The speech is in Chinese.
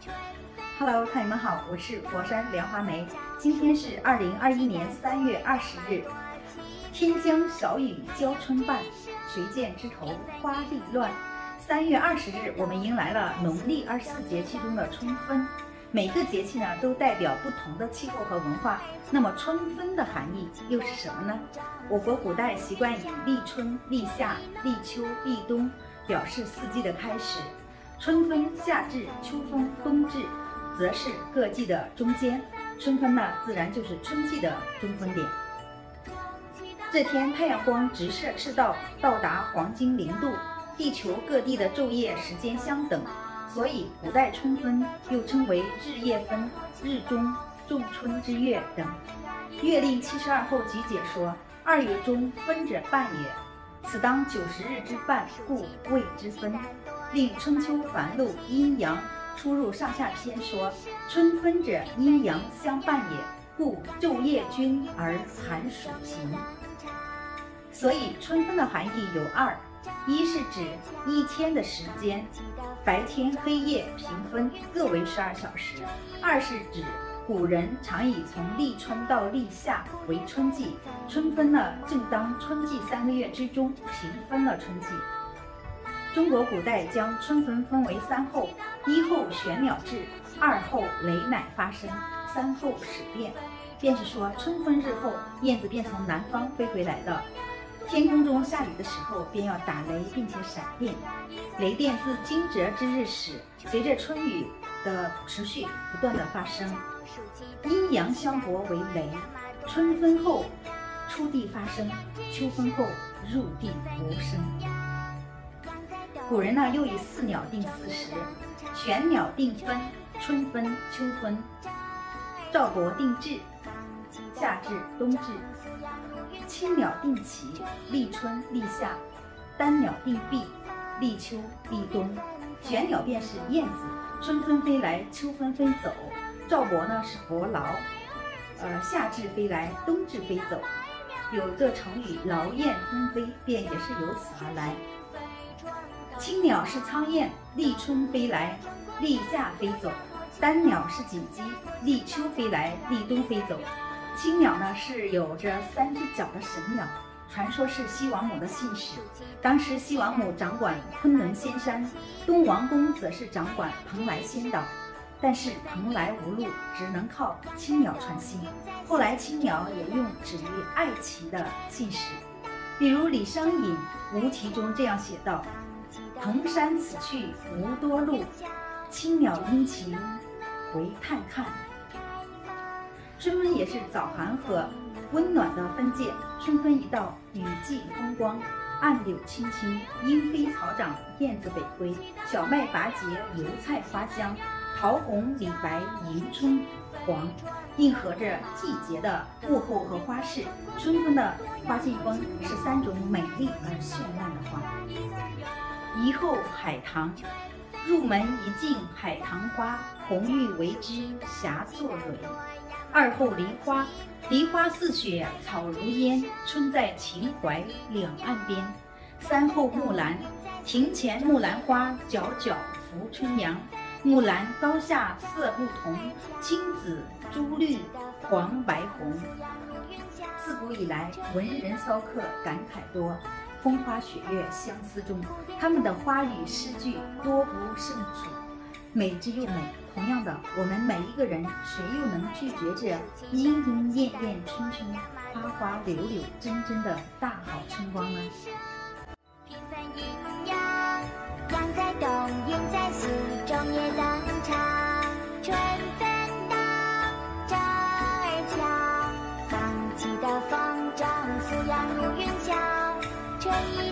Hello， 看友们好，我是佛山莲花梅。今天是2021年3月20日，天将晓雨交春半，谁见枝头花丽乱。3月20日，我们迎来了农历24节气中的春分。每个节气呢，都代表不同的气候和文化。那么春分的含义又是什么呢？我国古代习惯以立春、立夏、立秋、立冬表示四季的开始。春分、夏至、秋分、冬至，则是各季的中间。春分呢，自然就是春季的中分点。这天太阳光直射赤道，到达黄金0度，地球各地的昼夜时间相等，所以古代春分又称为日夜分、日中、仲春之月等。月令72候集解说：2月中分者半也，此当90日之半，故谓之分。令春秋繁露阴阳出入上下篇说：春分者阴阳相伴也，故昼夜均而寒暑平。所以春分的含义有二：一是指一天的时间，白天黑夜平分，各为12小时；二是指古人常以从立春到立夏为春季，春分呢正当春季3个月之中平分了春季。中国古代将春分分为3候：一候玄鸟至，二候雷乃发生，三候始变。便是说，春分日后，燕子便从南方飞回来了。天空中下雨的时候，便要打雷并且闪电。雷电自惊蛰之日始，随着春雨的持续不断的发生，阴阳相搏为雷。春分后出地发生，秋分后入地无声。古人呢又以4鸟定4时，玄鸟定分，春分、秋分；赵伯定至，夏至、冬至；青鸟定起，立春、立夏；丹鸟定闭，立秋、立冬。玄鸟便是燕子，春分飞来，秋分飞走；赵伯呢是伯劳，夏至飞来，冬至飞走。有一个成语“劳燕分飞”，便也是由此而来。青鸟是苍燕，立春飞来，立夏飞走；丹鸟是锦鸡，立秋飞来，立冬飞走。青鸟呢是有着3只脚的神鸟，传说是西王母的信使。当时西王母掌管昆仑仙山，东王公则是掌管蓬莱仙岛。但是蓬莱无路，只能靠青鸟传信。后来青鸟也用止于爱情的信使，比如李商隐《无题》中这样写道：蓬山此去无多路，青鸟殷勤为探看。春分也是早寒和温暖的分界。春分一到，雨霁风光，暗柳青青，莺飞草长，燕子北归，小麦拔节，油菜花香，桃红李白迎春黄，应和着季节的物候和花式。春分的花信封是3种美丽而绚烂的花。一候海棠，入门一径海棠花，红玉为之霞作蕊。二候梨花，梨花似雪草如烟，春在秦淮两岸边。三候木兰，庭前木兰花，皎皎扶春阳。木兰高下色不同，青紫朱绿黄白红。自古以来，文人骚客感慨多，风花雪月相思中，他们的花语诗句多不胜数，美之又美。同样的，我们每一个人，谁又能拒绝这莺莺燕燕春春，花花柳柳真真的大好春光呢？ 平凡阴阳，阳在东，阴在西，昼夜登场。春分到，这儿瞧，放弃的风筝，饲养如云霄。春意